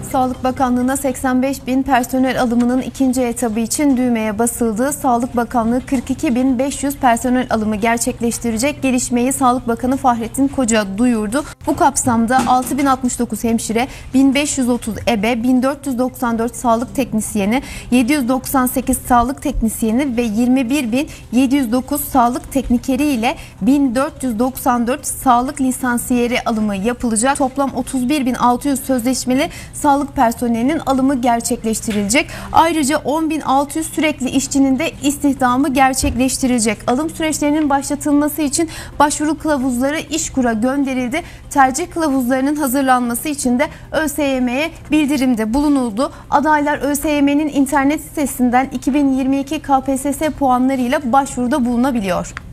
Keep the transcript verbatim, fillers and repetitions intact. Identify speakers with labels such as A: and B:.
A: Sağlık Bakanlığı'na seksen beş bin personel alımının ikinci etabı için düğmeye basıldı. Sağlık Bakanlığı kırk iki bin beş yüz personel alımı gerçekleştirecek. Gelişmeyi Sağlık Bakanı Fahrettin Koca duyurdu. Bu kapsamda altı bin altmış dokuz hemşire, bin beş yüz otuz ebe, bin dört yüz doksan dört sağlık teknisyeni, yedi yüz doksan sekiz sağlık teknisyeni ve yirmi bir bin yedi yüz dokuz sağlık teknikeri ile bin dört yüz doksan dört sağlık lisansiyeri alımı yapılacak. Toplam otuz bir bin altı yüz sözleşmeli sağlık personelinin alımı gerçekleştirilecek. Ayrıca on bin altı yüz sürekli işçinin de istihdamı gerçekleştirilecek. Alım süreçlerinin başlatılması için başvuru kılavuzları İşkur'a gönderildi. Tercih kılavuzlarının hazırlanması için de ÖSYM'ye bildirimde bulunuldu. Adaylar ÖSYM'nin internet sitesinden iki bin yirmi iki K P S S puanlarıyla başvuruda bulunabiliyor.